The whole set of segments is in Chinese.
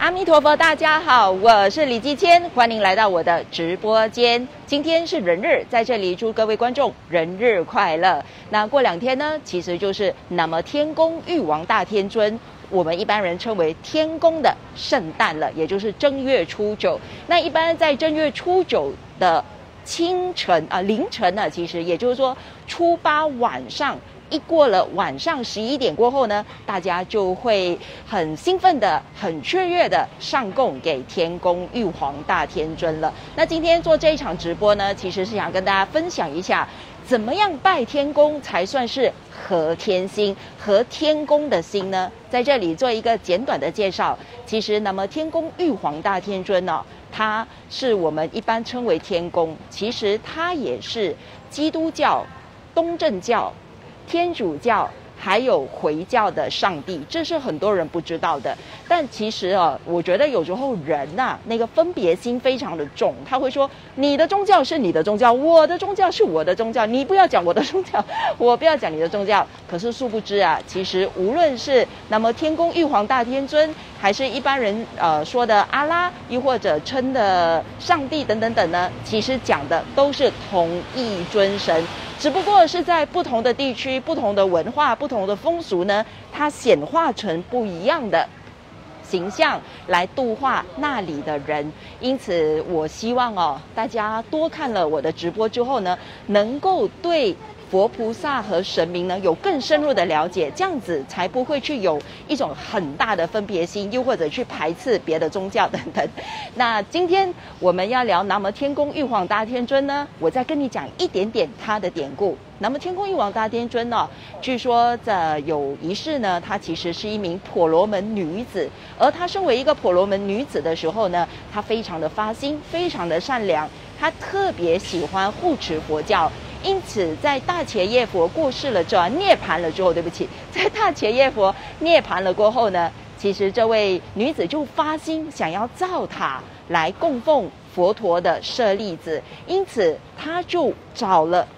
阿弥陀佛，大家好，我是李继谦，欢迎来到我的直播间。今天是人日，在这里祝各位观众人日快乐。那过2天呢，其实就是那么天宫玉皇大天尊，我们一般人称为天宫的圣诞了，也就是正月初9。那一般在正月初9的清晨凌晨呢，其实也就是说初8晚上。一过了晚上11点过后呢，大家就会很兴奋的、很雀跃的上供给天宫玉皇大天尊了。那今天做这一场直播呢，其实是想跟大家分享一下，怎么样拜天公才算是合天心、合天公的心呢？在这里做一个简短的介绍。其实，那么天宫玉皇大天尊呢，他是我们一般称为天公，其实他也是基督教、东正教、天主教还有回教的上帝，这是很多人不知道的。但其实我觉得有时候人那个分别心非常的重，他会说你的宗教是你的宗教，我的宗教是我的宗教，你不要讲我的宗教，我不要讲你的宗教。可是殊不知其实无论是那么天宫玉皇大天尊，还是一般人说的阿拉，又或者称的上帝等等等呢，其实讲的都是同一尊神。只不过是在不同的地区、不同的文化、不同的风俗呢，它显化成不一样的形象来度化那里的人。因此，我希望大家多看了我的直播之后呢，能够对佛菩萨和神明呢有更深入的了解，这样子才不会去有一种很大的分别心，又或者去排斥别的宗教等等。那今天我们要聊南无天宫玉皇大天尊呢，我再跟你讲一点点他的典故。南无天宫玉皇大天尊据说有一世呢，她其实是一名婆罗门女子，而她身为一个婆罗门女子的时候呢，她非常的发心，非常的善良，她特别喜欢护持佛教。因此，在大伽耶佛过世了之后，涅槃了之后，在大伽耶佛涅槃了过后呢，其实这位女子就发心想要造塔来供奉佛陀的舍利子，因此她就找了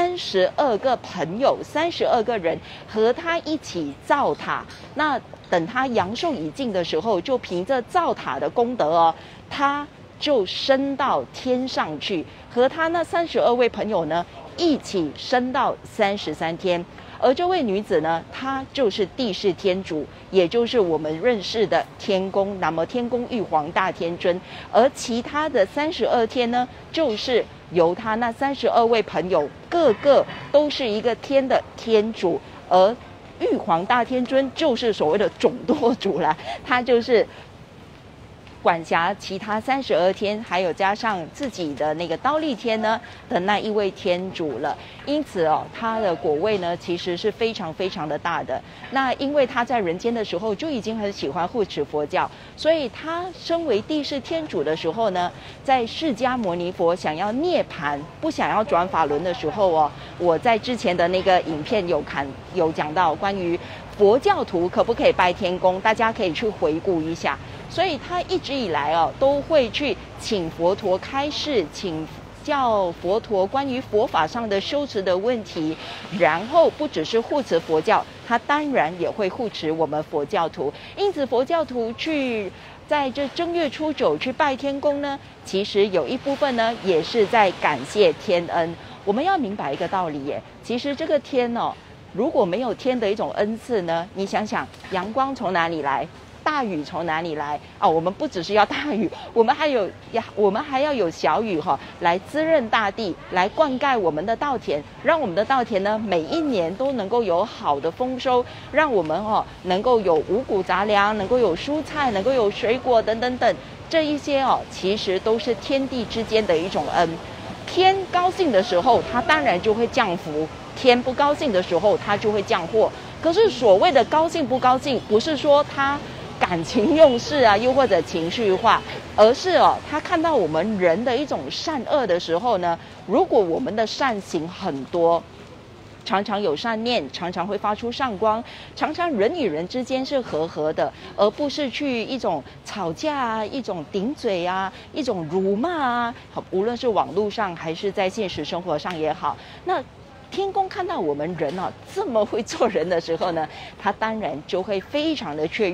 32个朋友，32个人和她一起造塔。那等她阳寿已尽的时候，就凭着造塔的功德她就升到天上去，和她那32位朋友呢一起升到33天。而这位女子呢，她就是帝释天主，也就是我们认识的天宫，南无天宫玉皇大天尊。而其他的32天呢，就是由她那32位朋友个个都是一个天的天主，而玉皇大天尊就是所谓的总舵主啦，他就是管辖其他32天，还有加上自己的那个忉利天呢的那一位天主了。因此他的果位呢其实是非常非常的大的。那因为他在人间的时候就已经很喜欢护持佛教，所以他身为帝释天主的时候呢，在释迦牟尼佛想要涅槃、不想要转法轮的时候我在之前的那个影片有讲到关于佛教徒可不可以拜天公，大家可以去回顾一下。所以他一直以来都会去请佛陀开示，请教佛陀关于佛法上的修持的问题，然后不只是护持佛教，他当然也会护持我们佛教徒。因此佛教徒去在这正月初9去拜天公呢，其实有一部分呢也是在感谢天恩。我们要明白一个道理耶，其实这个天如果没有天的一种恩赐呢，你想想阳光从哪里来，大雨从哪里来我们不只是要大雨，我们还要有小雨来滋润大地，来灌溉我们的稻田，让我们的稻田呢每一年都能够有好的丰收，让我们能够有五谷杂粮，能够有蔬菜，能够有水果等等等，这一些其实都是天地之间的一种恩。天高兴的时候，它当然就会降福；天不高兴的时候，它就会降祸。可是所谓的高兴不高兴，不是说它感情用事又或者情绪化，而是他看到我们人的一种善恶的时候呢，如果我们的善行很多，常常有善念，常常会发出善光，常常人与人之间是和合的，而不是去一种吵架一种顶嘴一种辱骂无论是网络上还是在现实生活上也好。那天公看到我们人这么会做人的时候呢，他当然就会非常的雀跃，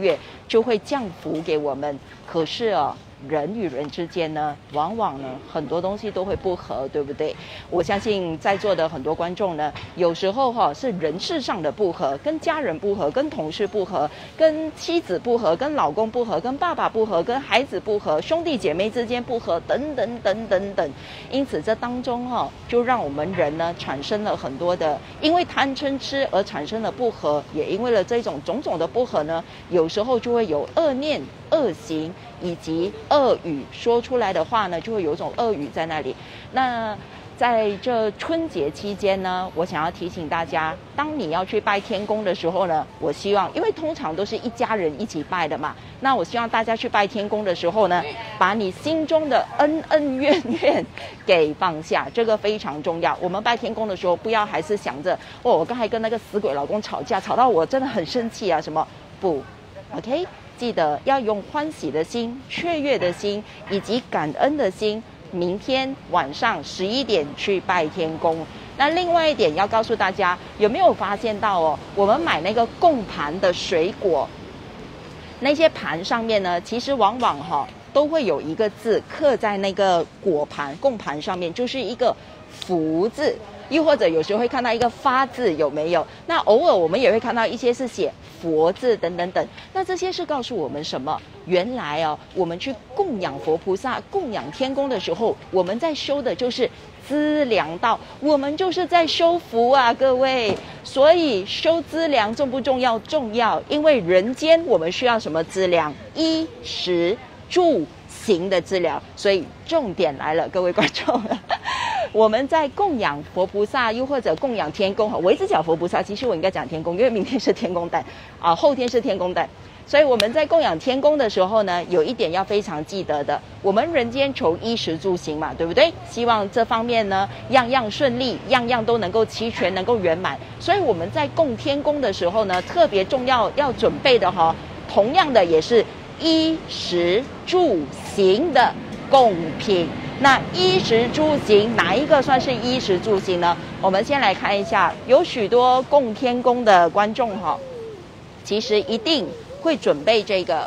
就会降福给我们。可是人与人之间呢，往往呢很多东西都会不合，对不对？我相信在座的很多观众呢，有时候是人事上的不合，跟家人不合，跟同事不合，跟妻子不合，跟老公不合，跟爸爸不合，跟孩子不合，兄弟姐妹之间不合，等等等等等。因此这当中就让我们人呢产生了很多的，因为贪嗔痴而产生了不合，也因为了这种种种的不合呢，有时候就会有恶念、恶行以及恶语，说出来的话呢就会有一种恶语在那里。那在这春节期间呢，我想要提醒大家，当你要去拜天公的时候呢，我希望，因为通常都是一家人一起拜的嘛，那我希望大家去拜天公的时候呢，把你心中的恩恩怨怨给放下，这个非常重要。我们拜天公的时候，不要还是想着我刚才跟那个死鬼老公吵架，吵到我真的很生气啊什么，不 OK， 记得要用欢喜的心、雀跃的心以及感恩的心，明天晚上11点去拜天公。那另外一点要告诉大家，有没有发现到我们买那个供盘的水果，那些盘上面呢，其实往往都会有一个字刻在那个果盘供盘上面，就是一个福字，又或者有时候会看到一个发字，有没有？那偶尔我们也会看到一些是写佛字等等等。那这些是告诉我们什么？原来我们去供养佛菩萨、供养天公的时候，我们在修的就是资粮道，我们就是在修福啊，各位。所以修资粮重不重要？重要，因为人间我们需要什么资粮？衣食住行的资粮。所以重点来了，各位观众。我们在供养佛菩萨，又或者供养天公，我一直讲佛菩萨，其实我应该讲天公，因为明天是天公诞后天是天公诞。所以我们在供养天公的时候呢，有一点要非常记得的，我们人间求衣食住行嘛，对不对？希望这方面呢样样顺利，样样都能够齐全，能够圆满。所以我们在供天公的时候呢，特别重要要准备的同样的也是衣食住行的贡品。那衣食住行哪一个算是衣食住行呢？我们先来看一下，有许多供天公的观众其实一定会准备这个，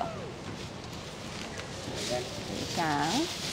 等一下，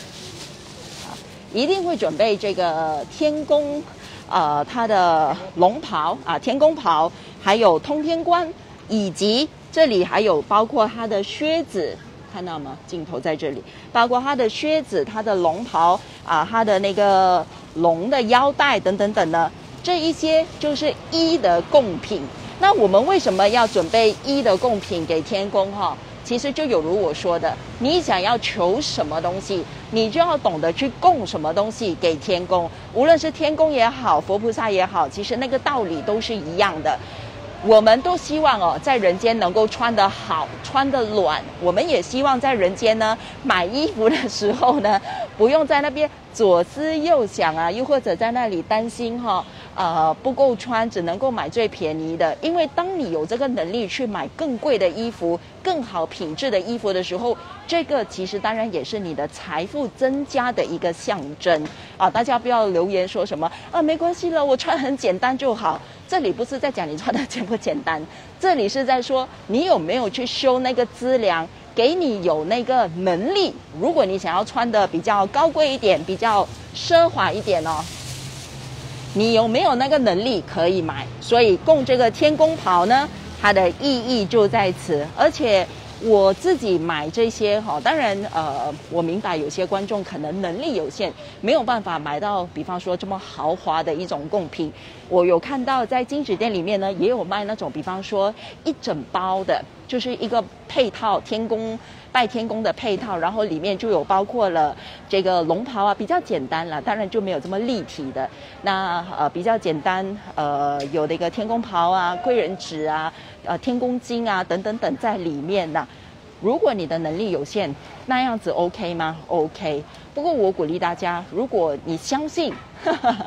一定会准备这个天公他的龙袍天公袍，还有通天冠，以及这里还有包括他的靴子。看到吗？镜头在这里，包括他的靴子、他的龙袍他的那个龙的腰带等等等呢，这一些就是衣的贡品。那我们为什么要准备衣的贡品给天公其实就有如我说的，你想要求什么东西，你就要懂得去供什么东西给天公。无论是天公也好，佛菩萨也好，其实那个道理都是一样的。我们都希望在人间能够穿得好，穿得暖。我们也希望在人间呢，买衣服的时候呢，不用在那边左思右想又或者在那里担心不够穿，只能够买最便宜的。因为当你有这个能力去买更贵的衣服、更好品质的衣服的时候，这个其实当然也是你的财富增加的一个象征大家不要留言说什么没关系了，我穿很简单就好。这里不是在讲你穿的简不简单，这里是在说你有没有去修那个资粮，给你有那个能力。如果你想要穿的比较高贵一点，比较奢华一点你有没有那个能力可以买？所以供这个天公袍呢，它的意义就在此。而且我自己买这些当然我明白有些观众可能能力有限，没有办法买到比方说这么豪华的一种贡品。我有看到在金纸店里面呢，也有卖那种比方说一整包的，就是一个配套拜天公的配套，然后里面就有包括了这个龙袍比较简单了，当然就没有这么立体的。那比较简单有那个天公袍贵人纸天公巾等等等在里面如果你的能力有限，那样子 OK 吗？ OK。不过我鼓励大家，如果你相信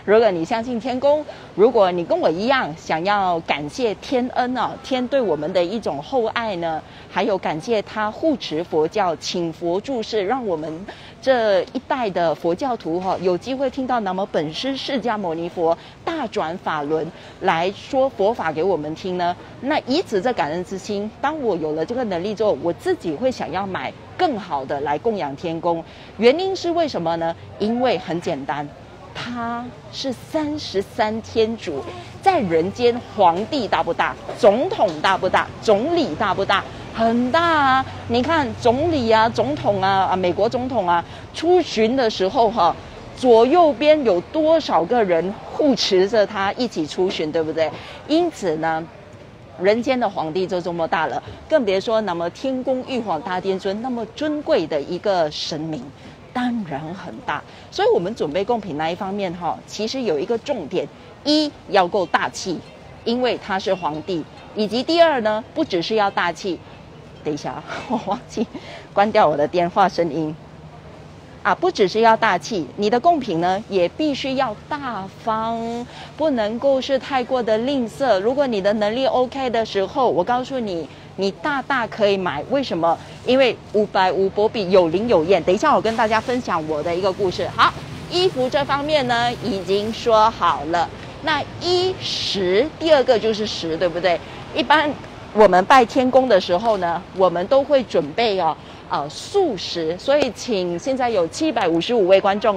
如果你相信天公，如果你跟我一样想要感谢天恩啊，天对我们的一种厚爱呢，还有感谢他护持佛教，请佛注释，让我们这一代的佛教徒有机会听到南无本师释迦牟尼佛大转法轮来说佛法给我们听呢。那以此这感恩之心，当我有了这个能力之后，我自己会想要买更好的来供养天公。原因是为什么呢？因为很简单，他是33天主，在人间皇帝大不大？总统大不大？总理大不大？很大啊！你看总理啊、总统啊、美国总统啊，出巡的时候左右边有多少个人护持着他一起出巡，对不对？因此呢，人间的皇帝就这么大了，更别说那么天宫玉皇大帝尊那么尊贵的一个神明，当然很大。所以我们准备贡品那一方面其实有一个重点：一要够大气，因为他是皇帝；以及第二呢，不只是要大气。等一下，我忘记关掉我的电话声音啊！不只是要大气，你的贡品呢也必须要大方，不能够是太过的吝啬。如果你的能力 OK 的时候，我告诉你，你大可以买。为什么？因为550波比有灵有验。等一下，我跟大家分享我的一个故事。好，衣服这方面呢已经说好了。那10，第二个就是10，对不对？一般我们拜天公的时候呢，我们都会准备素食，所以请现在有755位观众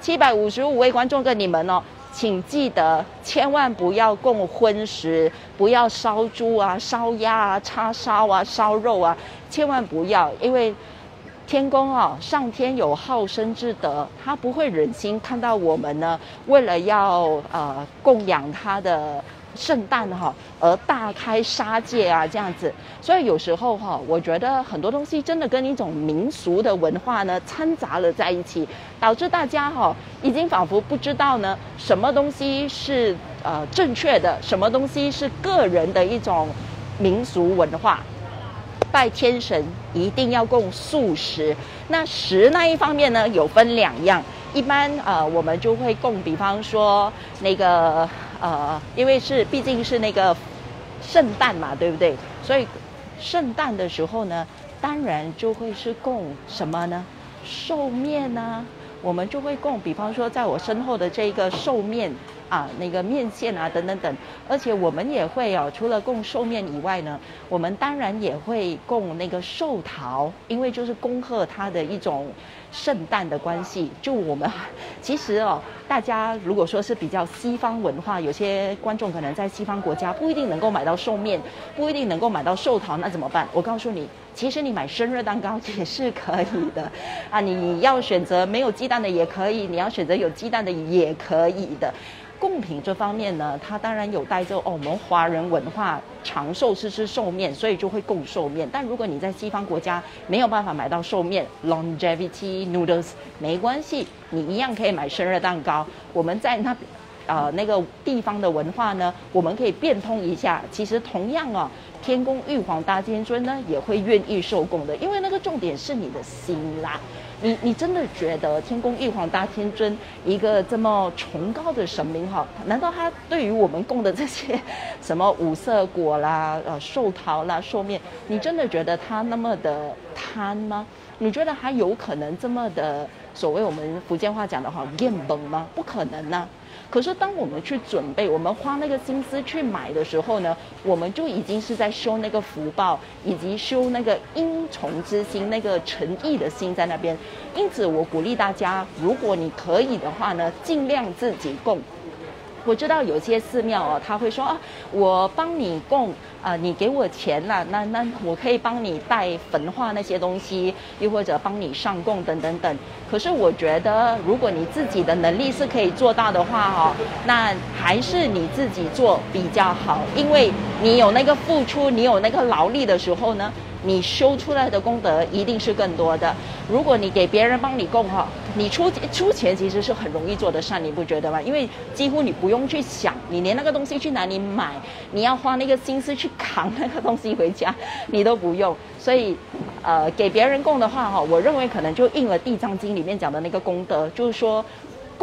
，755位观众跟你们请记得千万不要供荤食，不要烧猪啊、烧鸭啊、叉烧啊、烧肉啊，千万不要，因为天公上天有好生之德，他不会忍心看到我们呢，为了要供养他的圣诞而大开杀戒啊，这样子。所以有时候我觉得很多东西真的跟一种民俗的文化呢掺杂了在一起，导致大家已经仿佛不知道呢什么东西是正确的，什么东西是个人的一种民俗文化。拜天神一定要供素食，那食那一方面呢有分2样，一般我们就会供，比方说那个因为毕竟是那个圣诞嘛，对不对？所以圣诞的时候呢，当然就会是供什么呢？寿面啊，我们就会供，比方说在我身后的这个寿面那个面线啊等等等。而且我们也会除了供寿面以外呢，我们当然也会供那个寿桃，因为就是恭贺它的一种圣诞的关系。就我们其实大家如果说是比较西方文化，有些观众可能在西方国家不一定能够买到寿面，不一定能够买到寿桃，那怎么办？我告诉你，其实你买生日蛋糕也是可以的你要选择没有鸡蛋的也可以，你要选择有鸡蛋的也可以的。贡品这方面呢，它当然有带着我们华人文化长寿是吃寿面，所以就会供寿面。但如果你在西方国家没有办法买到寿面 longevity noodles 没关系，你一样可以买生日蛋糕。我们在那个地方的文化呢，我们可以变通一下。其实同样天宫玉皇大天尊呢也会愿意受供的，因为那个重点是你的心啦。你真的觉得天宫玉皇大天尊一个这么崇高的神明难道他对于我们供的这些什么五色果啦、寿桃啦、寿面，你真的觉得他那么的贪吗？你觉得他有可能这么的所谓我们福建话讲的厌崩吗？不可能啊。可是当我们去准备，我们花那个心思去买的时候呢，我们就已经是在修那个福报，以及修那个因从之心，那个诚意的心在那边。因此我鼓励大家，如果你可以的话呢，尽量自己供。我知道有些寺庙他会说我帮你供你给我钱啦，那我可以帮你带焚化那些东西，又或者帮你上供等等等。可是我觉得，如果你自己的能力是可以做到的话那还是你自己做比较好，因为你有那个付出，你有那个劳力的时候呢，你修出来的功德一定是更多的。如果你给别人帮你供你出钱其实是很容易做得上，你不觉得吗？因为几乎你不用去想，你连那个东西去哪里买，你要花那个心思去扛那个东西回家，你都不用。所以给别人供的话我认为可能就应了《地藏经》里面讲的那个功德，就是说供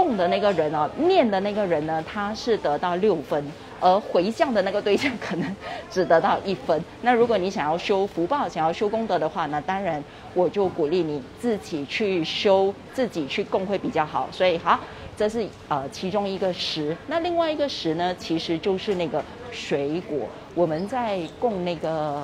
供的那个人哦，念的那个人呢，他是得到6分，而回向的那个对象可能只得到1分。那如果你想要修福报，想要修功德的话，那当然我就鼓励你自己去修，自己去供会比较好。所以好，这是其中一个10。那另外一个10呢，其实就是那个水果。我们在供那个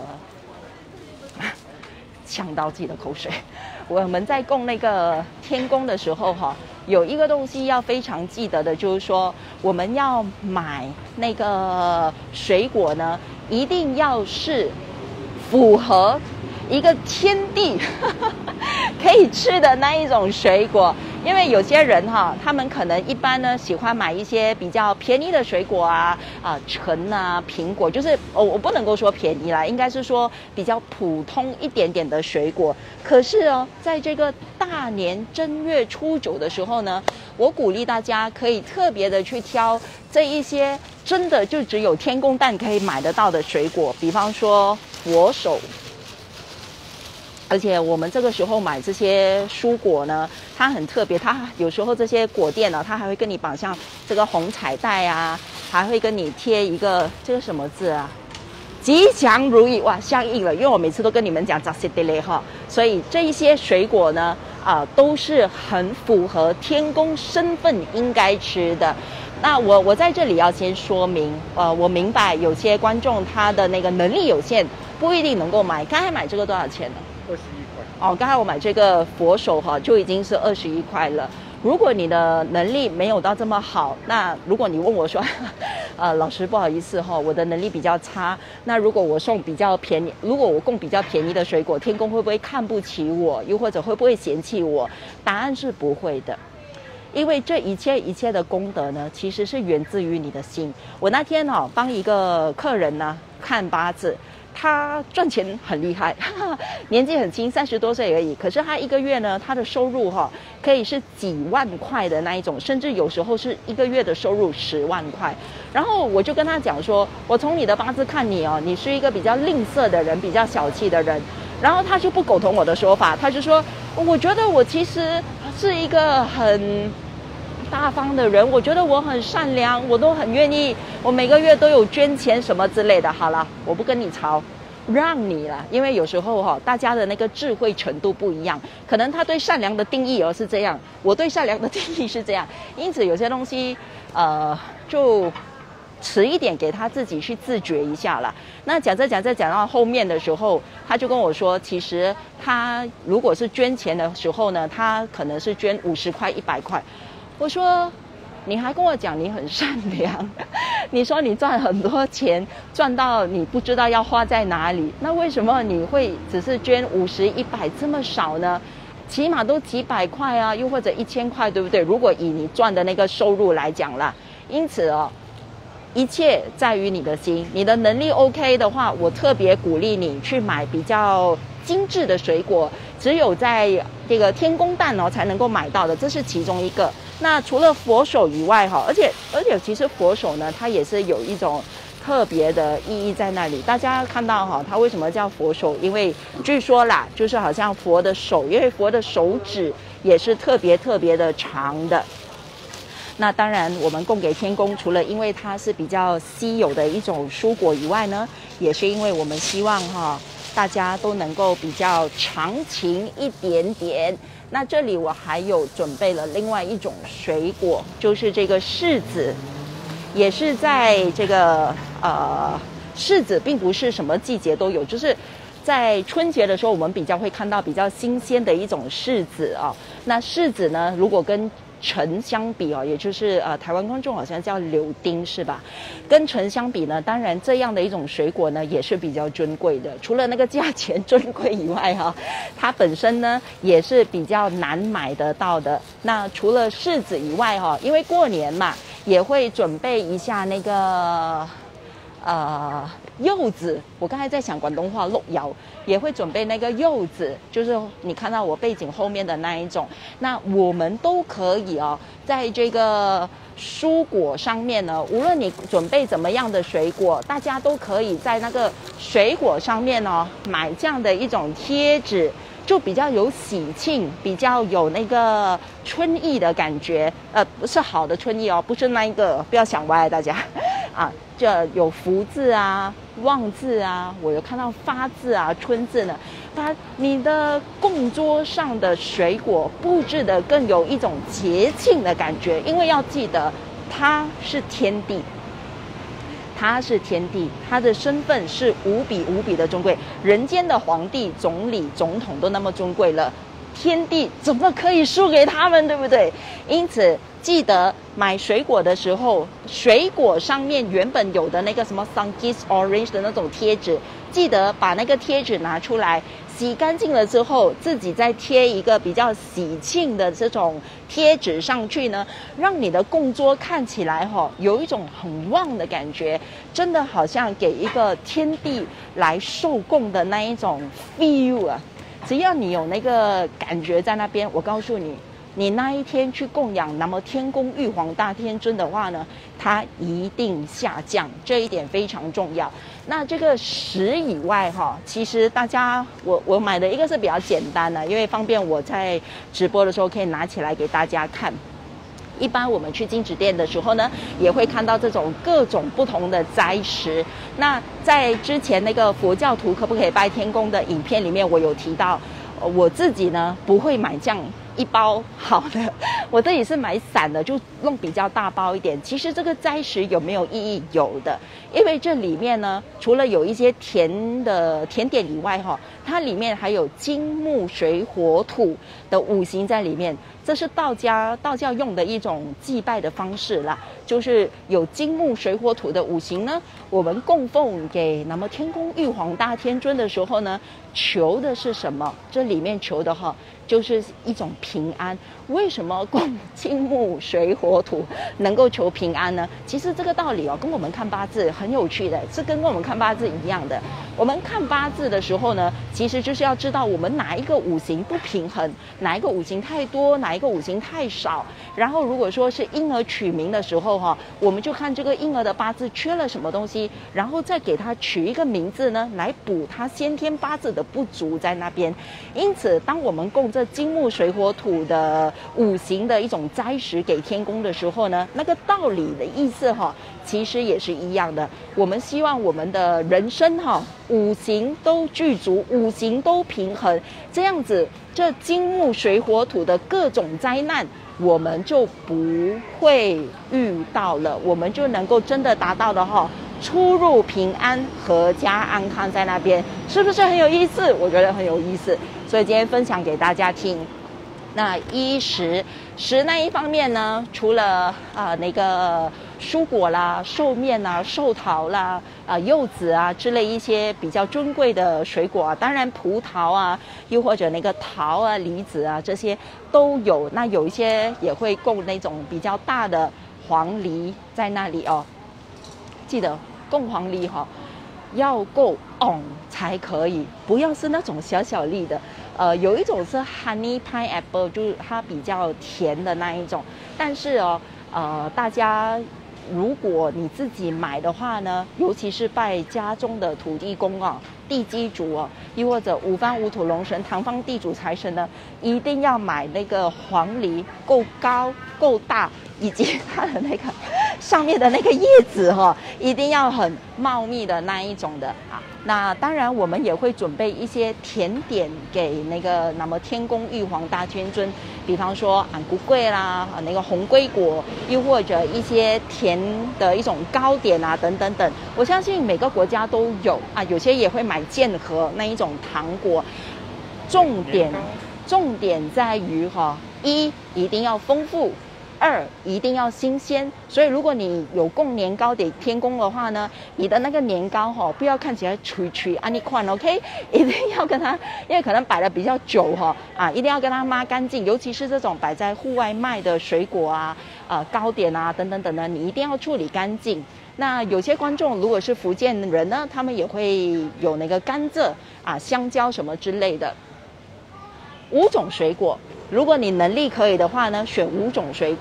呛到自己的口水。我们在供那个天公的时候哈，有一个东西要非常记得的，就是说我们要买那个水果呢，一定要是符合一个天地可以吃的那一种水果。因为有些人哈，他们可能一般呢喜欢买一些比较便宜的水果啊，橙啊、苹果，就是我不能够说便宜啦，应该是说比较普通一点点的水果。可是哦，在这个大年正月初9的时候呢，我鼓励大家可以特别的去挑这一些真的就只有天公诞可以买得到的水果，比方说佛手。而且我们这个时候买这些蔬果呢，它很特别，它有时候这些果店呢，它还会跟你绑上这个红彩带啊，还会跟你贴一个这个什么字啊，吉祥如意，哇，相应了，因为我每次都跟你们讲扎西德雷哈，所以这一些水果呢，都是很符合天公身份应该吃的。那我在这里要先说明，我明白有些观众他的那个能力有限，不一定能够买。刚才买这个多少钱呢？21块。哦，刚才我买这个佛手哈就已经是21块了。如果你的能力没有到这么好，那如果你问我说，老师不好意思哈，我的能力比较差，那如果我送比较便宜，如果我供比较便宜的水果，天公会不会看不起我，又或者会不会嫌弃我？答案是不会的。因为这一切的功德呢，其实是源自于你的心。我那天帮一个客人呢看八字，他赚钱很厉害，年纪很轻，30多岁而已。可是他一个月呢，他的收入可以是几万块的那一种，甚至有时候是一个月的收入10万块。然后我就跟他讲说，我从你的八字看你你是一个比较吝啬的人，比较小气的人。然后他就不苟同我的说法，他就说，我觉得我其实是一个很大方的人，我觉得我很善良，我都很愿意，我每个月都有捐钱什么之类的。好了，我不跟你吵，让你了，因为有时候大家的那个智慧程度不一样，可能他对善良的定义是这样，我对善良的定义是这样，因此有些东西就迟一点给他自己去自觉一下了。那讲到后面的时候，他就跟我说，其实他如果是捐钱的时候呢，他可能是捐50块、100块。我说，你还跟我讲你很善良，你说你赚很多钱，赚到你不知道要花在哪里，那为什么你会只是捐50、100这么少呢？起码都几百块啊，又或者1000块，对不对？如果以你赚的那个收入来讲啦，因此一切在于你的心，你的能力 OK 的话，我特别鼓励你去买比较精致的水果，只有在这个天公诞才能够买到的，这是其中一个。那除了佛手以外而且其实佛手呢，它也是有一种特别的意义在那里。大家看到它为什么叫佛手？因为据说啦，就是好像佛的手，因为佛的手指也是特别的长的。那当然，我们供给天公，除了因为它是比较稀有的一种蔬果以外呢，也是因为我们希望大家都能够比较长情一点点。那这里我还有准备了另外一种水果，就是这个柿子，也是在这个柿子并不是什么季节都有，就是在春节的时候，我们比较会看到比较新鲜的一种柿子那柿子呢，如果跟橙相比也就是台湾观众好像叫柳丁是吧？跟橙相比呢，当然这样的一种水果呢也是比较珍贵的。除了那个价钱珍贵以外它本身呢也是比较难买得到的。那除了柿子以外因为过年嘛，也会准备一下那个柚子，我刚才在想广东话鹿柚，也会准备那个柚子，就是你看到我背景后面的那一种。那我们都可以在这个蔬果上面呢，无论你准备怎么样的水果，大家都可以在那个水果上面买这样的一种贴纸， 就比较有喜庆，比较有那个春意的感觉。不是好的春意哦，不是那一个，不要想歪了大家啊。这有福字啊、旺字啊，我有看到发字啊、春字呢。把你的供桌上的水果布置的更有一种节庆的感觉，因为要记得它是天帝。他是天帝，他的身份是无比无比的尊贵，人间的皇帝、总理、总统都那么尊贵了，天帝怎么可以输给他们，对不对？因此记得买水果的时候，水果上面原本有的那个什么 Sunkist Orange 的那种贴纸，记得把那个贴纸拿出来洗干净了之后，自己再贴一个比较喜庆的这种贴纸上去呢，让你的供桌看起来有一种很旺的感觉，真的好像给一个天地来受供的那一种 feel 啊！只要你有那个感觉在那边，我告诉你，你那一天去供养那么天宫玉皇大天尊的话呢，它一定下降，这一点非常重要。那这个10以外其实大家我买的一个是比较简单的，因为方便我在直播的时候可以拿起来给大家看。一般我们去金纸店的时候呢，也会看到这种各种不同的斋食。那在之前那个佛教徒可不可以拜天公的影片里面，我有提到，我自己呢不会买这样一包好的，我自己是买散的，就弄比较大包一点。其实这个斋食有没有意义？有的，因为这里面呢，除了有一些甜点以外它里面还有金木水火土的5行在里面。这是道教用的一种祭拜的方式啦，就是有金木水火土的5行呢，我们供奉给那么天宫玉皇大天尊的时候呢，求的是什么？这里面求的就是一种平安。为什么供金木水火土能够求平安呢？其实这个道理跟我们看八字很有趣的，是跟我们看八字一样的。我们看八字的时候呢，其实就是要知道我们哪一个5行不平衡，哪一个5行太多，哪一个5行太少。然后如果说是婴儿取名的时候我们就看这个婴儿的八字缺了什么东西，然后再给他取一个名字呢，来补他先天八字的不足在那边。因此当我们供这金木水火土的5行的一种斋食给天公的时候呢，那个道理的意思其实也是一样的。我们希望我们的人生5行都具足，5行都平衡，这样子这金木水火土的各种灾难我们就不会遇到了，我们就能够真的达到了出入平安、阖家安康在那边，是不是很有意思？我觉得很有意思，所以今天分享给大家听。那食那一方面呢，除了那个蔬果啦、寿面啦、寿桃啦、柚子啊之类一些比较尊贵的水果啊，当然葡萄啊，又或者那个桃啊、梨子啊，这些都有。那有一些也会供那种比较大的黄梨在那里记得供黄梨要够才可以，不要是那种小小粒的。有一种是 honey pineapple， 就是它比较甜的那一种。但是大家如果你自己买的话呢，尤其是拜家中的土地公地基主又或者五方五土龙神、堂方地主财神呢，一定要买那个黄梨够高够大，以及它的那个上面的那个叶子一定要很茂密的那一种的那当然我们也会准备一些甜点给那么天宫玉皇大天尊，比方说安菇桂啦，那个红龟果，又或者一些甜的一种糕点啊等等等。我相信每个国家都有有些也会买剑盒那一种糖果。重点在于一定要丰富，2一定要新鲜。所以如果你有供年糕给天公的话呢，你的那个年糕不要看起来脆你看 OK， 一定要跟它，因为可能摆了比较久一定要跟它抹干净。尤其是这种摆在户外卖的水果糕点等等等的，你一定要处理干净。那有些观众如果是福建人呢，他们也会有那个甘蔗香蕉什么之类的。5种水果，如果你能力可以的话呢，选5种水果。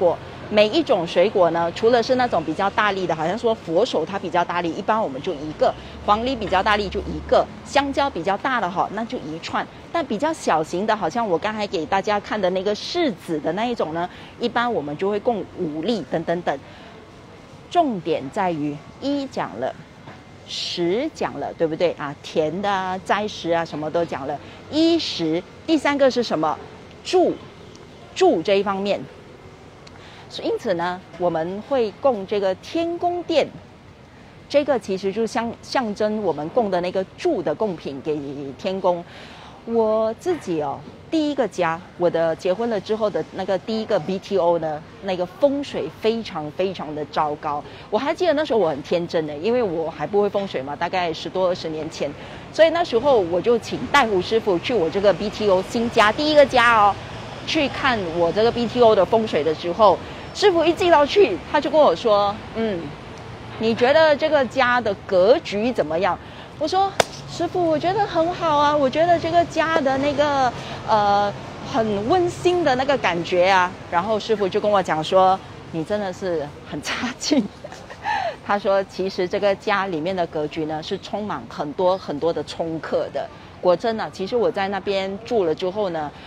每一种水果呢，除了是那种比较大粒的，好像说佛手它比较大粒，一般我们就一个；黄梨比较大粒就一个；香蕉比较大的哈，那就一串。但比较小型的，好像我刚才给大家看的那个柿子的那一种呢，一般我们就会供5粒等等等。重点在于1讲了，10讲了，对不对啊？甜的啊、摘食啊，什么都讲了。1、10，第3个是什么？住这一方面。因此呢，我们会供这个天宫殿，这个其实就象征我们供的那个住的贡品给天宫。我自己第一个家，我的结婚了之后的那个第一个 BTO 呢，那个风水非常非常的糟糕。我还记得那时候我很天真的，因为我还不会风水嘛，大概10多20年前，所以那时候我就请带虎师傅去我这个 BTO 新家第一个家去看我这个 BTO 的风水的时候。师傅一进到去，他就跟我说：“你觉得这个家的格局怎么样？”我说：“师傅，我觉得很好啊，我觉得这个家的那个很温馨的那个感觉啊。”然后师傅就跟我讲说：“你真的是很差劲。”他说：“其实这个家里面的格局呢，是充满很多很多的冲克的。果真啊，其实我在那边住了之后呢，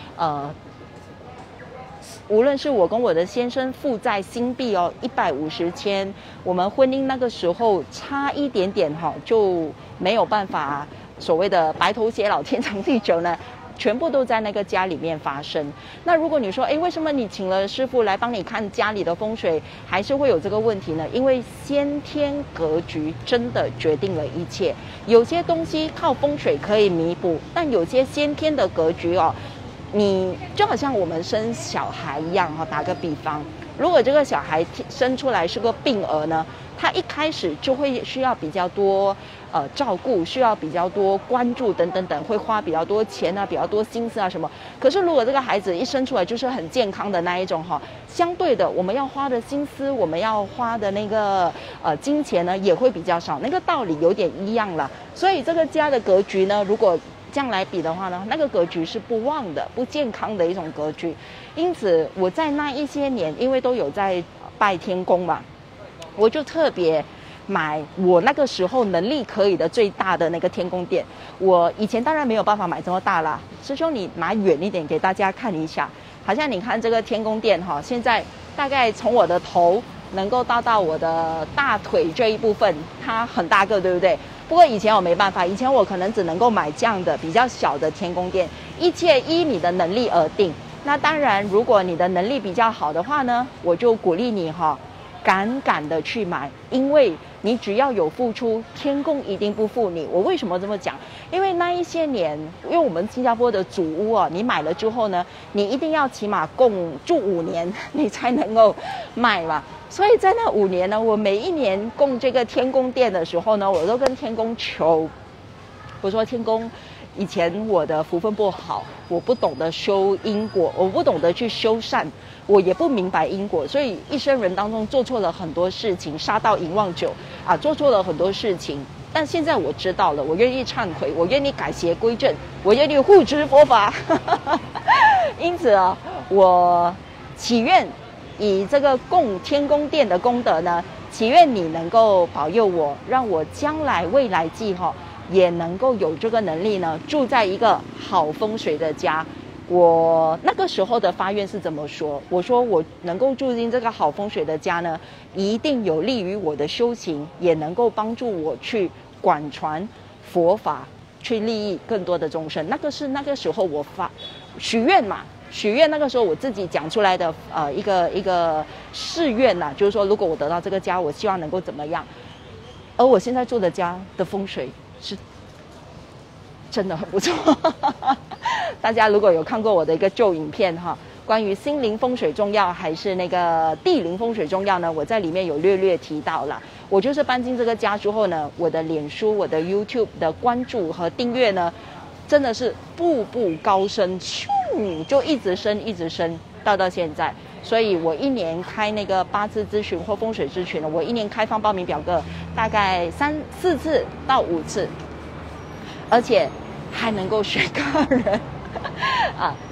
无论是我跟我的先生负债新币150千，我们婚姻那个时候差一点点就没有办法所谓的白头偕老天长地久呢，全部都在那个家里面发生。那如果你说，为什么你请了师傅来帮你看家里的风水，还是会有这个问题呢？因为先天格局真的决定了一切，有些东西靠风水可以弥补，但有些先天的格局你就好像我们生小孩一样打个比方，如果这个小孩生出来是个病儿呢，他一开始就会需要比较多照顾，需要比较多关注等等等，会花比较多钱啊，比较多心思啊什么。可是如果这个孩子一生出来就是很健康的那一种相对的我们要花的心思，我们要花的那个金钱呢也会比较少，那个道理有点一样了。所以这个家的格局呢，如果这样来比的话呢，那个格局是不旺的、不健康的一种格局。因此我在那一些年，因为都有在拜天公嘛，我就特别买我那个时候能力可以的最大的那个天宫殿。我以前当然没有办法买这么大啦，师兄你拿远一点给大家看一下。好像你看这个天宫殿现在大概从我的头能够到我的大腿这一部分，它很大个，对不对？不过以前我没办法，以前我可能只能够买这样的比较小的天宫殿，一切依你的能力而定。那当然，如果你的能力比较好的话呢，我就鼓励你敢的去买，因为你只要有付出，天公一定不负你。我为什么这么讲？因为那一些年，因为我们新加坡的祖屋你买了之后呢，你一定要起码供住5年，你才能够卖嘛。所以在那5年呢，我每一年供这个天宫殿的时候呢，我都跟天公求，我说天公，以前我的福分不好，我不懂得修因果，我不懂得去修善，我也不明白因果，所以一生人当中做错了很多事情，杀盗淫妄酒做错了很多事情。但现在我知道了，我愿意忏悔，我愿意改邪归正，我愿意护持佛法。因此我祈愿以这个供天宫殿的功德呢，祈愿你能够保佑我，让我将来未来际也能够有这个能力呢，住在一个好风水的家。我那个时候的发愿是怎么说？我说我能够住进这个好风水的家呢，一定有利于我的修行，也能够帮助我去广传佛法，去利益更多的众生。那个是那个时候我许愿嘛，许愿那个时候我自己讲出来的一个誓愿呐，就是说如果我得到这个家，我希望能够怎么样。而我现在住的家的风水是真的很不错。大家如果有看过我的一个旧影片关于心灵风水重要还是那个地灵风水重要呢，我在里面有略提到了。我就是搬进这个家之后呢，我的脸书、我的 YouTube 的关注和订阅呢，真的是步步高升，就一直升到现在。所以我一年开那个8字咨询或风水咨询呢，我一年开放报名表格大概3、4次到5次，而且还能够选客人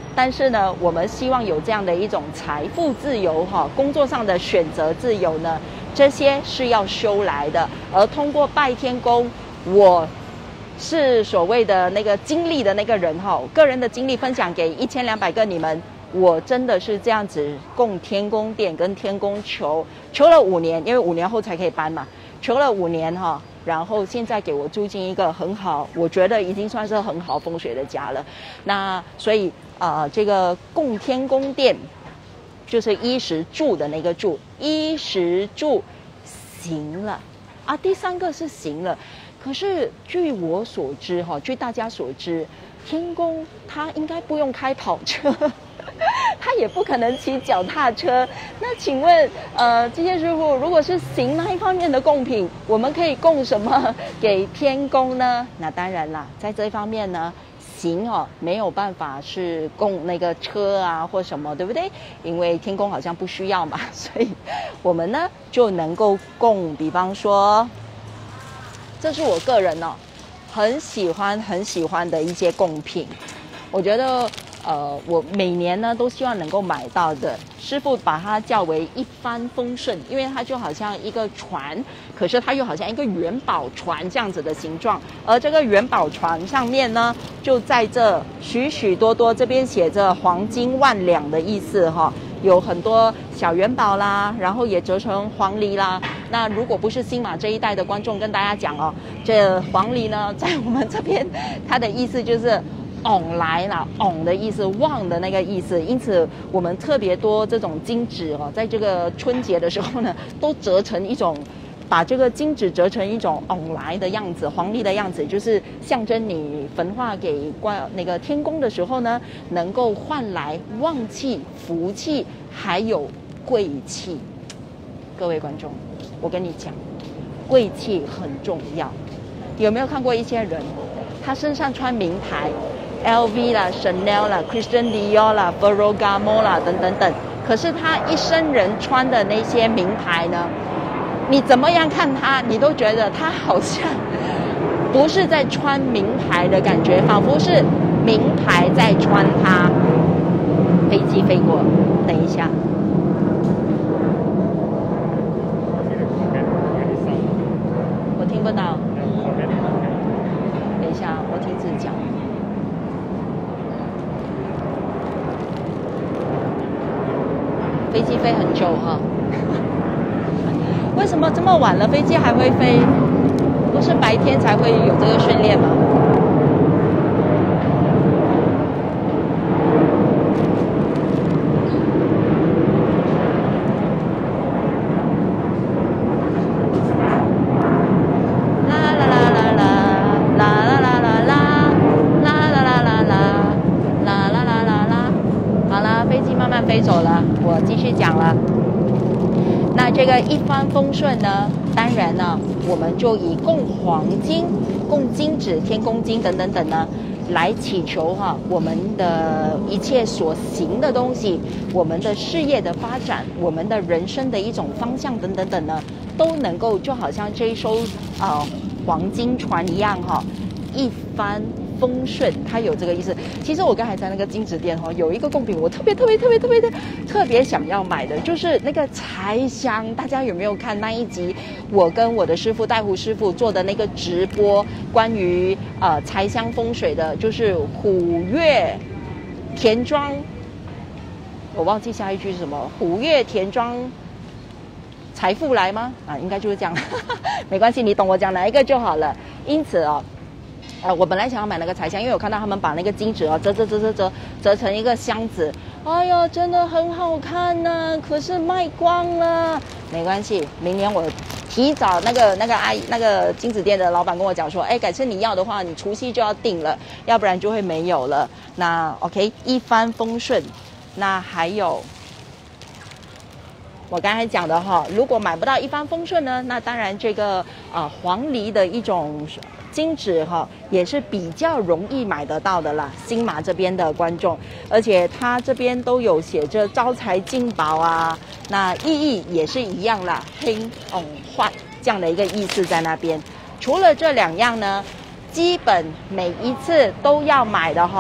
但是呢，我们希望有这样的一种财富自由哈，工作上的选择自由呢，这些是要修来的。而通过拜天公，我是所谓的那个经历的那个人哈，个人的经历分享给1200个你们。我真的是这样子供天公殿跟天公求了5年，因为5年后才可以搬嘛，求了5年哈。然后现在给我住进一个很好，我觉得已经算是很好风水的家了。那所以这个供天公殿就是衣食住的那个住，衣食住行了啊。第3个是行了，可是据我所知哈，据大家所知，天公他应该不用开跑车。他也不可能骑脚踏车。那请问，机械师傅，如果是行那一方面的贡品，我们可以供什么给天公呢？那当然啦，在这一方面呢，行没有办法是供那个车啊或什么，对不对？因为天公好像不需要嘛，所以我们呢就能够供，比方说，这是我个人很喜欢的一些贡品，我觉得。我每年呢都希望能够买到的，师傅把它叫为一帆风顺，因为它就好像一个船，可是它又好像一个元宝船这样子的形状，而这个元宝船上面呢，就在这许许多多，这边写着黄金万两的意思哈，有很多小元宝啦，然后也折成黄梨啦。那如果不是新马这一带的观众跟大家讲这黄梨呢，在我们这边它的意思就是旺来了，旺的意思，旺的那个意思，因此我们特别多这种金纸在这个春节的时候呢，都折成一种，把这个金纸折成一种旺来的样子，黄历的样子，就是象征你焚化给那个天公的时候呢，能够换来旺气、福气，还有贵气。各位观众，我跟你讲，贵气很重要。有没有看过一些人，他身上穿名牌？LV 啦 ，Chanel 啦 ，Christian Dior 啦 ，Ferragamo 啦，等等等。可是他一生人穿的那些名牌呢，你怎么样看他，你都觉得他好像不是在穿名牌的感觉，仿佛是名牌在穿他。飞机飞过，等一下。我听不到。等一下，我停止讲。飞机飞很久哈，为什么这么晚了飞机还会飞？不是白天才会有这个训练吗？飞走了，我继续讲了。那这个一帆风顺呢，当然呢，我们就以供黄金、供金纸、天公金等等等呢，来祈求我们的一切所行的东西，我们的事业的发展，我们的人生的一种方向等等等呢，都能够就好像这一艘黄金船一样一帆风顺，它有这个意思。其实我刚才在那个金纸店有一个贡品，我特别想要买的，就是那个柴香。大家有没有看那一集？我跟我的师傅带虎师傅做的那个直播，关于柴香风水的，就是虎跃田庄。我忘记下一句是什么，虎跃田庄财富来吗？应该就是这样。没关系，你懂我讲哪一个就好了。因此我本来想要买那个柴香，因为我看到他们把那个金纸折成一个箱子，哎呦，真的很好看呢，可是卖光了。没关系，明年我提早那个阿姨那个金纸店的老板跟我讲说，改次你要的话，你除夕就要订了，要不然就会没有了。那 OK， 一帆风顺。那还有我刚才讲的如果买不到一帆风顺呢，那当然这个黄梨的一种金纸也是比较容易买得到的啦，新马这边的观众，而且它这边都有写着招财进宝啊，那意义也是一样啦，兴坏这样的一个意思在那边。除了这2样呢，基本每一次都要买的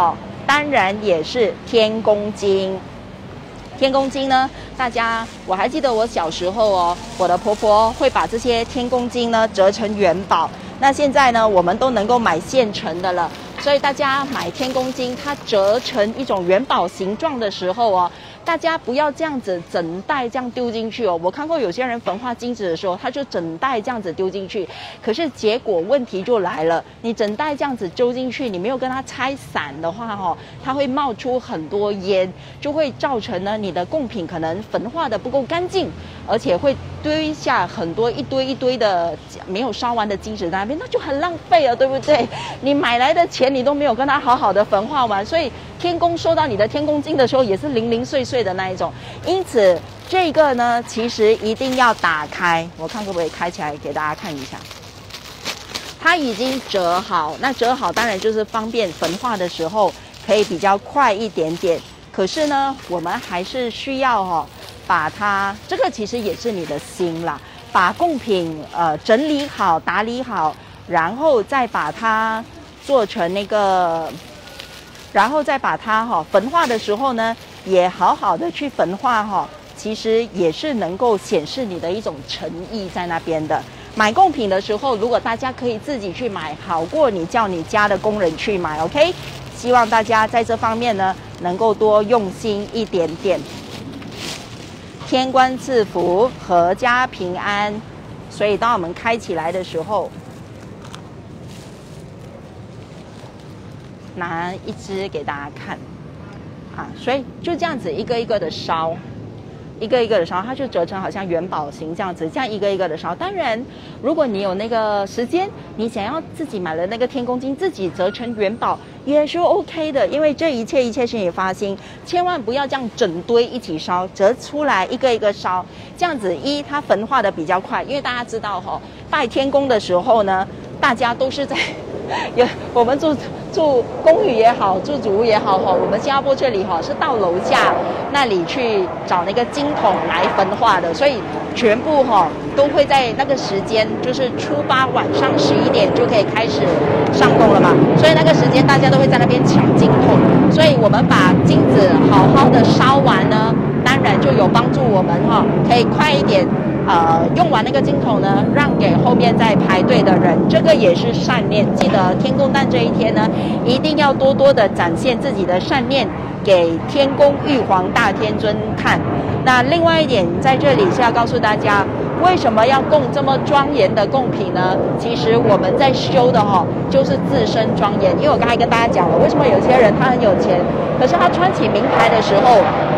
当然也是天公金。天公金呢，我还记得我小时候哦，我的婆婆会把这些天公金呢折成元宝。那现在呢，我们都能够买现成的了，所以大家买天公金，它折成一种元宝形状的时候哦，大家不要这样子整袋这样丢进去哦。我看过有些人焚化金纸的时候，他就整袋这样子丢进去，可是结果问题就来了，你整袋这样子丢进去，你没有跟它拆散的话哦，它会冒出很多烟，就会造成呢你的贡品可能焚化的不够干净，而且会堆下很多一堆一堆的没有烧完的金纸在那边，那就很浪费了，对不对？你买来的钱你都没有跟它好好的焚化完，所以天公收到你的天公金的时候也是零零碎碎的那一种。因此这个呢，其实一定要打开，我看可不可以开起来给大家看一下。它已经折好，那折好当然就是方便焚化的时候可以比较快一点点。可是呢，我们还是需要把它，这个其实也是你的心啦，把贡品整理好、打理好，然后再把它做成那个，然后再把它焚化的时候呢，也好好的去焚化其实也是能够显示你的一种诚意在那边的。买贡品的时候，如果大家可以自己去买，好过你叫你家的工人去买 ，OK？ 希望大家在这方面呢，能够多用心一点点。天官赐福，阖家平安。所以当我们开起来的时候，拿一支给大家看所以就这样子一个一个的烧，一个一个的烧，它就折成好像元宝形这样子，这样一个一个的烧。当然如果你有那个时间，你想要自己买了那个天公金自己折成元宝也是 OK 的，因为这一切是你发心，千万不要这样整堆一起烧，折出来一个一个烧，这样子它焚化的比较快。因为大家知道拜天公的时候呢，大家都是在我们住公寓也好，住主屋也好我们新加坡这里是到楼下那里去找那个金桶来焚化的，所以全部都会在那个时间，就是初八晚上11点就可以开始上供了嘛，所以那个时间大家都会在那边抢金桶，所以我们把金子好好的烧完呢，当然就有帮助我们可以快一点用完那个金桶呢，让给后面在排队的人，这个也是善念。记得天公诞这一天呢，一定要多多的展现自己的善念给天公玉皇大天尊看。那另外一点在这里是要告诉大家，为什么要供这么庄严的贡品呢？其实我们在修的就是自身庄严。因为我刚才跟大家讲了，为什么有些人他很有钱，可是他穿起名牌的时候，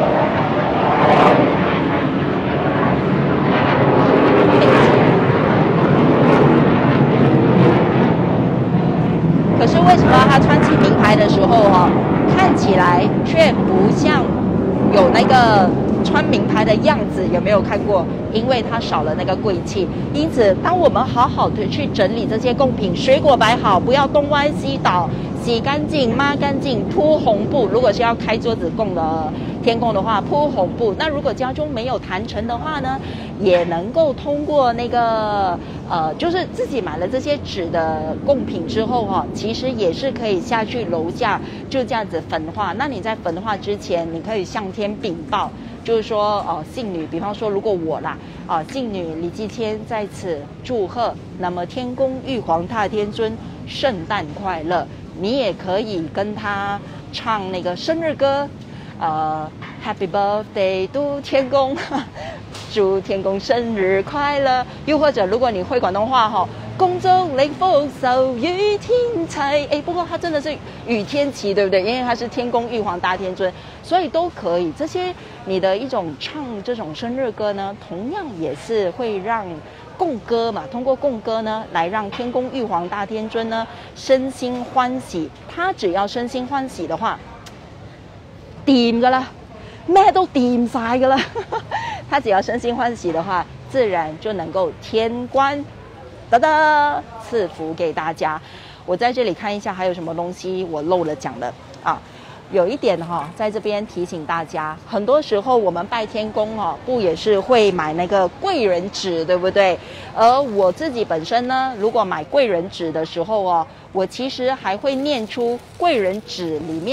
可是为什么他穿起名牌的时候看起来却不像有那个穿名牌的样子？有没有看过？因为它少了那个贵气。因此当我们好好的去整理这些贡品，水果摆好，不要东歪西倒，洗干净抹干净，铺红布。如果是要开桌子供的天公的话，铺红布。那如果家中没有坛城的话呢，也能够通过那个就是自己买了这些纸的贡品之后其实也是可以下去楼下就这样子焚化。那你在焚化之前，你可以向天禀报，就是说信女，比方说如果我啦信女李继谦在此祝贺，那么天公玉皇大天尊圣诞快乐。你也可以跟他唱那个生日歌Happy Birthday to 天公祝天公生日快乐。又或者如果你会广东话恭祝你福寿与天齊。不过它真的是与天齊，对不对？因为它是天公玉皇大天尊，所以都可以。这些你的一种唱这种生日歌呢，同样也是会让供歌嘛，通过供歌呢来让天公玉皇大天尊呢身心欢喜。他只要身心欢喜的话，掂噶啦，咩都掂晒噶啦。他只要身心欢喜的话，自然就能够天官赐福给大家。我在这里看一下还有什么东西我漏了讲的有一点在这边提醒大家，很多时候我们拜天公不也是会买那个贵人纸，对不对？而我自己本身呢，如果买贵人纸的时候我其实还会念出贵人纸里面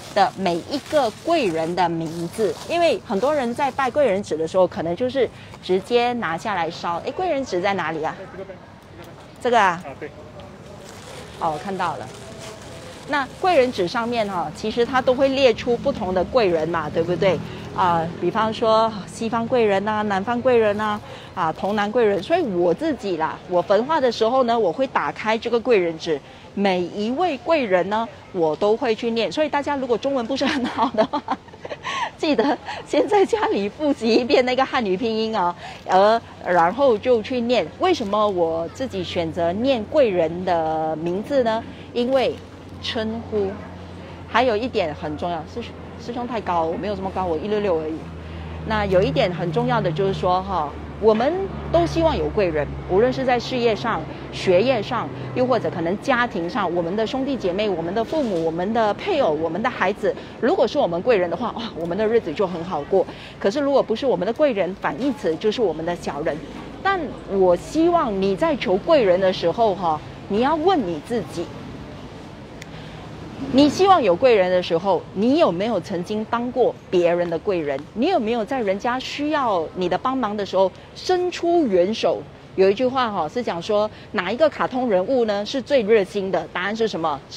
的每一个贵人的名字，因为很多人在拜贵人纸的时候，可能就是直接拿下来烧。哎，贵人纸在哪里啊？这个啊？ 对。 哦，我看到了。那贵人纸上面其实它都会列出不同的贵人嘛，对不对？比方说西方贵人啊，南方贵人啊，童男贵人。所以我自己啦，我焚化的时候呢，我会打开这个贵人纸，每一位贵人呢，我都会去念。所以大家如果中文不是很好的话，记得先在家里复习一遍那个汉语拼音啊，然后就去念。为什么我自己选择念贵人的名字呢？因为称呼，还有一点很重要，师兄太高，我没有这么高，我166而已。那有一点很重要的就是说我们都希望有贵人，无论是在事业上、学业上，又或者可能家庭上，我们的兄弟姐妹、我们的父母、我们的配偶、我们的孩子，如果是我们贵人的话，我们的日子就很好过。可是如果不是我们的贵人，反义词就是我们的小人。但我希望你在求贵人的时候你要问你自己，你希望有贵人的时候，你有没有曾经当过别人的贵人？你有没有在人家需要你的帮忙的时候伸出援手？有一句话是讲说，哪一个卡通人物呢是最热心的？答案是什么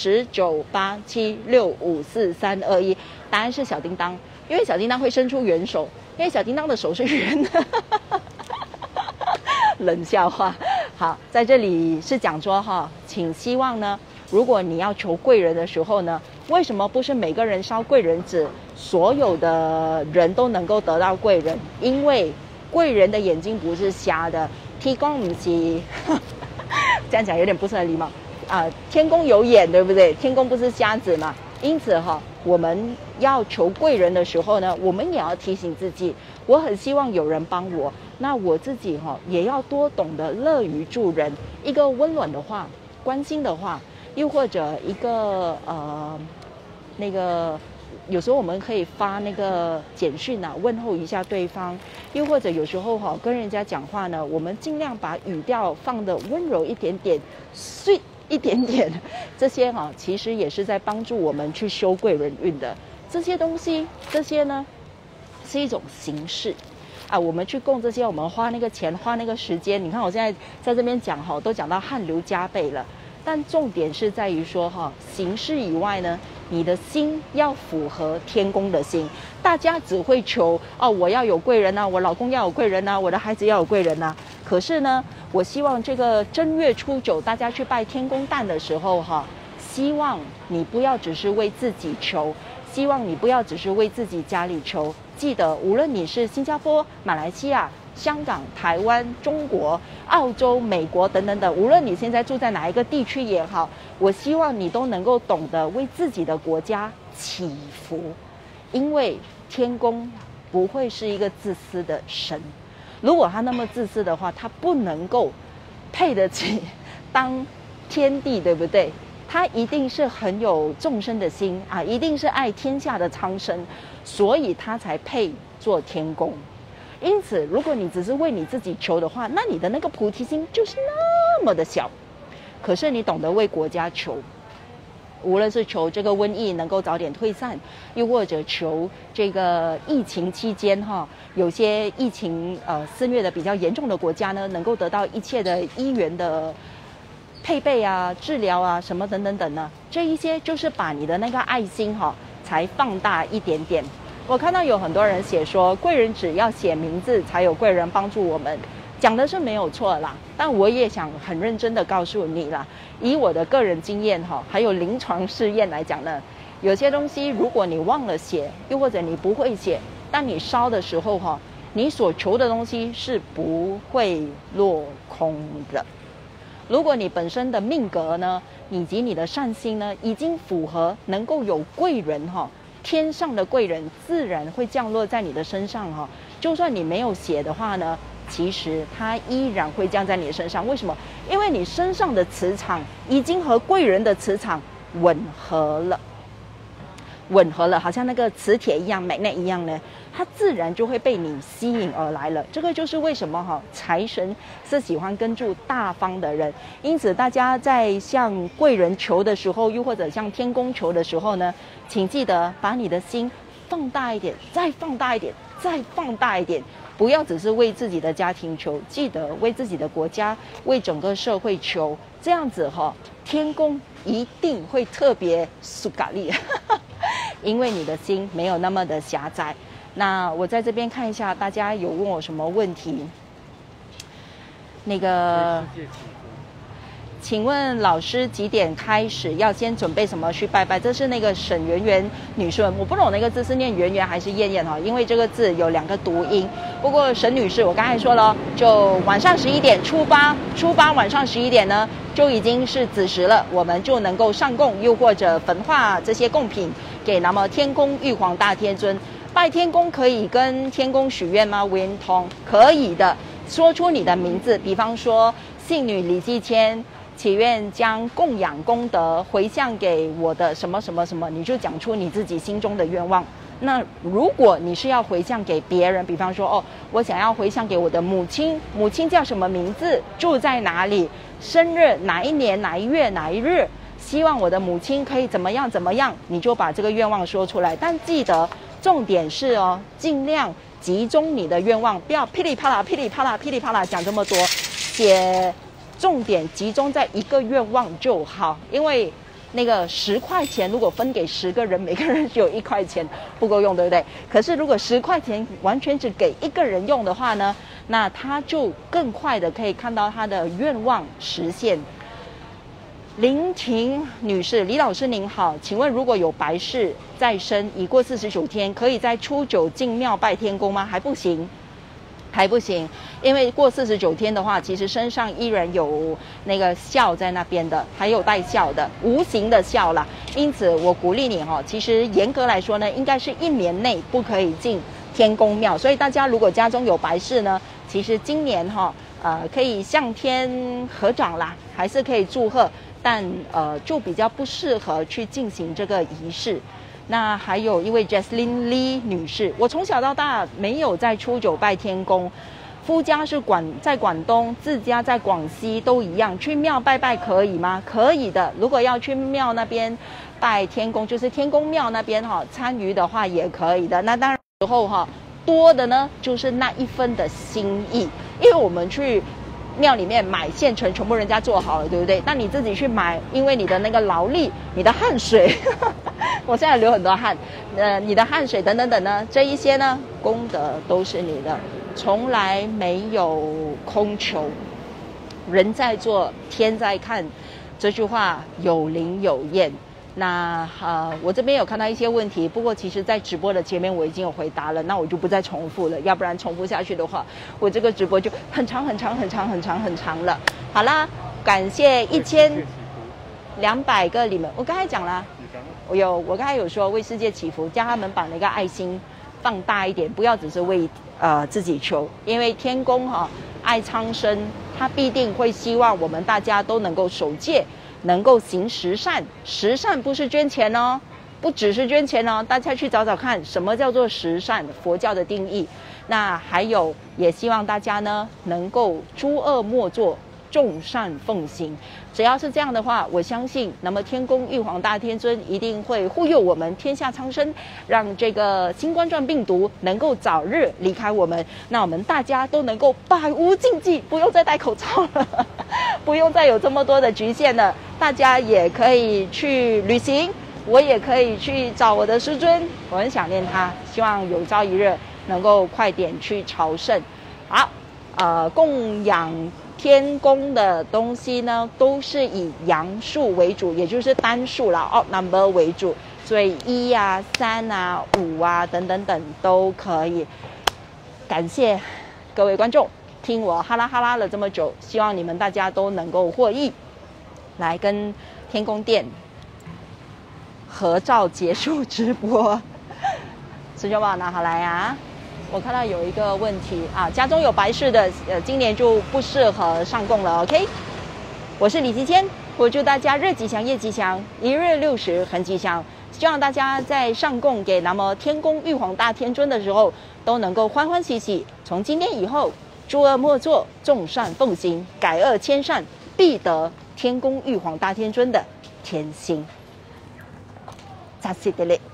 ？10、9、8、7、6、5、4、3、2、1。答案是小叮当，因为小叮当会伸出援手，因为小叮当的手是圆的。冷笑话。好，在这里是讲说请希望呢，如果你要求贵人的时候呢，为什么不是每个人烧贵人纸，所有的人都能够得到贵人？因为贵人的眼睛不是瞎的，天公不是这样讲有点不是很礼貌天公有眼，对不对？天公不是瞎子嘛。因此我们要求贵人的时候呢，我们也要提醒自己，我很希望有人帮我，那我自己也要多懂得乐于助人，一个温暖的话，关心的话，又或者一个那个有时候我们可以发那个简讯问候一下对方，又或者有时候跟人家讲话呢，我们尽量把语调放得温柔一点点，sweet一点点，这些其实也是在帮助我们去修贵人运的。这些东西，这些呢是一种形式我们去供这些，我们花那个钱，花那个时间。你看我现在在这边讲都讲到汗流浃背了，但重点是在于说形式以外呢，你的心要符合天公的心。大家只会求我要有贵人我老公要有贵人我的孩子要有贵人可是呢，我希望这个正月初9大家去拜天公诞的时候希望你不要只是为自己求，希望你不要只是为自己家里求。记得无论你是新加坡、马来西亚、香港、台湾、中国、澳洲、美国等等等，无论你现在住在哪一个地区也好，我希望你都能够懂得为自己的国家祈福，因为天公不会是一个自私的神。如果他那么自私的话，他不能够配得起当天地，对不对？他一定是很有众生的心一定是爱天下的苍生，所以他才配做天公。因此如果你只是为你自己求的话，那你的那个菩提心就是那么的小。可是你懂得为国家求，无论是求这个瘟疫能够早点退散，又或者求这个疫情期间有些疫情肆虐的比较严重的国家呢，能够得到一切的医源的配备治疗什么等等等呢，这一些就是把你的那个爱心才放大一点点。我看到有很多人写说，贵人只要写名字才有贵人帮助我们，讲的是没有错啦。但我也想很认真的告诉你啦，以我的个人经验还有临床试验来讲呢，有些东西如果你忘了写，又或者你不会写，但你烧的时候你所求的东西是不会落空的。如果你本身的命格呢，以及你的善心呢，已经符合能够有贵人天上的贵人自然会降落在你的身上就算你没有写的话呢，其实它依然会降在你的身上。为什么？因为你身上的磁场已经和贵人的磁场吻合了。 吻合了，好像那个磁铁一样、magnet一样呢，它自然就会被你吸引而来了。这个就是为什么财神是喜欢跟住大方的人。因此，大家在向贵人求的时候，又或者向天公求的时候呢，请记得把你的心放大一点，再放大一点，再放大一点。不要只是为自己的家庭求，记得为自己的国家、为整个社会求。这样子天公一定会特别苏咖喱，因为你的心没有那么的狭窄。那我在这边看一下，大家有问我什么问题？那个，请问老师几点开始？要先准备什么去拜拜？这是那个沈圆圆女士，我不懂那个字是念圆圆还是燕燕因为这个字有2个读音。不过沈女士，我刚才说了，就晚上11点初八晚上11点呢，就已经是子时了，我们就能够上供，又或者焚化这些贡品给那么天公玉皇大天尊。拜天公可以跟天公许愿吗？文通可以的，说出你的名字，比方说信女李继谦，祈愿将供养功德回向给我的什么什么什么，你就讲出你自己心中的愿望。那如果你是要回向给别人，比方说我想要回向给我的母亲，母亲叫什么名字，住在哪里，生日哪一年哪一月哪一日，希望我的母亲可以怎么样怎么样，你就把这个愿望说出来。但记得重点是尽量集中你的愿望，不要噼里啪啦噼里啪啦噼里啪啦讲这么多，写重点集中在一个愿望就好。因为那个10块钱如果分给10个人，每个人只有1块钱，不够用，对不对？可是如果10块钱完全只给1个人用的话呢，那他就更快的可以看到他的愿望实现。林婷女士，李老师您好，请问如果有白事在身，已过49天，可以在初9进庙拜天公吗？还不行，因为过49天的话，其实身上依然有那个孝在那边的，还有带孝的，无形的孝啦。因此我鼓励你其实严格来说呢，应该是1年内不可以进天公庙。所以大家如果家中有白事呢，其实今年可以向天合掌啦，还是可以祝贺，但就比较不适合去进行这个仪式。那还有一位 Jesslyn Lee 女士，我从小到大没有在初9拜天公，夫家是在广东，自家在广西，都一样，去庙拜拜可以吗？可以的，如果要去庙那边拜天公，就是天公庙那边参与的话也可以的。那当然之后多的呢就是那一分的心意，因为我们去庙里面买现成全部人家做好了，对不对？那你自己去买，因为你的那个劳力，你的汗水我现在流很多汗，你的汗水等等等呢，这一些呢功德都是你的，从来没有空求。人在做天在看，这句话有灵有验。那我这边有看到一些问题，不过其实在直播的前面我已经有回答了，那我就不再重复了，要不然重复下去的话，我这个直播就很长了。好啦，感谢1200个你们，我刚才讲了，我刚才有说为世界祈福，叫他们把那个爱心放大一点，不要只是为自己求，因为天公爱苍生，他必定会希望我们大家都能够守戒，能够行十善。十善不是捐钱不只是捐钱大家去找找看什么叫做十善，佛教的定义。那还有也希望大家呢能够诸恶莫作，众善奉行。只要是这样的话，我相信那么天公玉皇大天尊一定会护佑我们天下苍生，让这个新冠状病毒能够早日离开我们，那我们大家都能够百无禁忌，不用再戴口罩了不用再有这么多的局限了，大家也可以去旅行，我也可以去找我的师尊，我很想念他，希望有朝一日能够快点去朝圣。好，供养天公的东西呢，都是以阳数为主，也就是单数啦，odd number 为主，所以1啊、3啊、5啊等等等都可以。感谢各位观众听我哈啦哈啦了这么久，希望你们大家都能够获益。来跟天公殿合照结束直播，师兄把我拿好来啊！我看到有一个问题家中有白事的，今年就不适合上供了。OK， 我是李吉谦，我祝大家日吉祥夜吉祥，一日60很吉祥。 希望大家在上供给南无天宫玉皇大天尊的时候，都能够欢欢喜喜。从今天以后，诸恶莫作，众善奉行，改恶迁善，必得天宫玉皇大天尊的天心。扎西德勒。